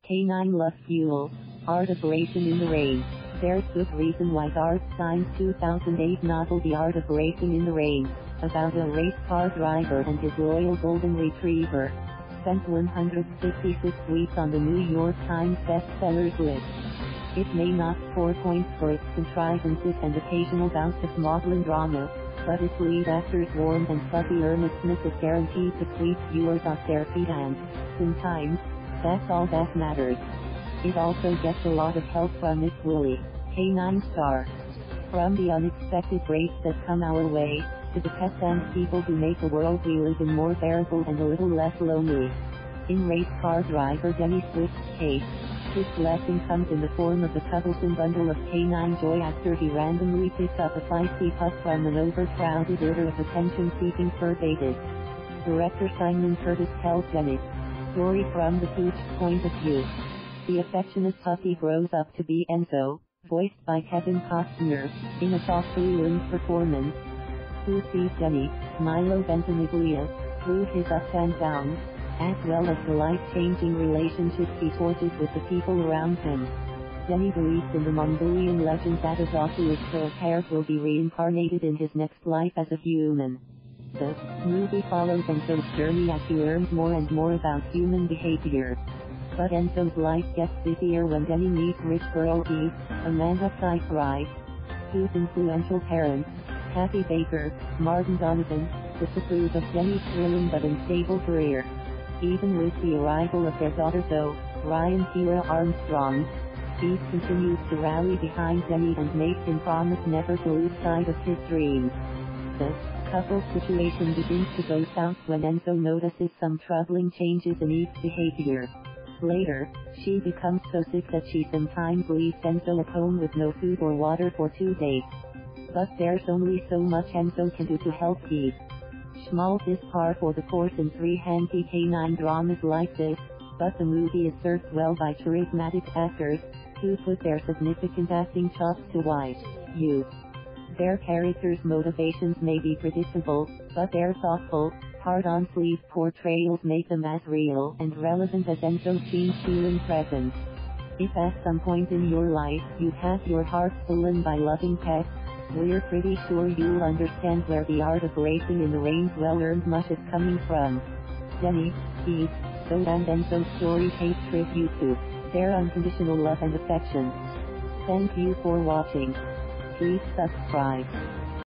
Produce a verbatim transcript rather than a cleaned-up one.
Canine love fuel. Art of Racing in the Rain. There's good reason why Garth Stein's two thousand eight novel The Art of Racing in the Rain, about a race car driver and his loyal golden retriever, spent one hundred fifty-six weeks on the New York Times bestsellers list. It may not score points for its contrivances and occasional bouts of maudlin drama, but its lead actor's warm and fuzzy earnestness is guaranteed to sweep viewers off their feet, and, sometimes, that's all that matters. It also gets a lot of help from its woolly, canine star. From the unexpected breaks that come our way, to the pets and people who make the world we live in more bearable and a little less lonely. In race car driver Denny Swift's case, his blessing comes in the form of a cuddlesome bundle of canine joy after he randomly picks up a feisty pup from an overcrowded litter of attention-seeking fur-baited. Director Simon Curtis tells Denny's story from the pooch point of view. The affectionate puppy grows up to be Enzo, voiced by Kevin Costner, in a thoughtfully limned performance, who sees Denny, Milo Ventimiglia, through his ups and downs, as well as the life-changing relationships he forges with the people around him. Denny believes in the Mongolian legend that a dog who is so paired will be reincarnated in his next life as a human. The movie follows Enzo's journey as he learns more and more about human behavior. But Enzo's life gets busier when Denny meets rich girl Eve, Amanda Seyfried, whose influential parents, Kathy Baker, Martin Donovan, disapprove of Denny's thrilling but unstable career. Even with the arrival of their daughter Zoe, Ryan Kiera Armstrong, Eve continues to rally behind Denny and makes him promise never to lose sight of his dreams. The couple's situation begins to go south when Enzo notices some troubling changes in Eve's behavior. Later, she becomes so sick that she sometimes leaves Enzo at home with no food or water for two days. But there's only so much Enzo can do to help Eve. Schmaltz is par for the course in three-hanky canine dramas like this, but the movie is served well by charismatic actors, who put their significant acting chops to wide use. Their characters' motivations may be predictable, but their thoughtful, hard-on-sleeve portrayals make them as real and relevant as Enzo seems feeling present. If at some point in your life you've had your heart stolen by loving pets, we're pretty sure you'll understand where the art of racing in the rain's well-earned mush is coming from. Denny, Eve, Zoe and Enzo's story pays tribute to their unconditional love and affection. Thank you for watching. Please subscribe.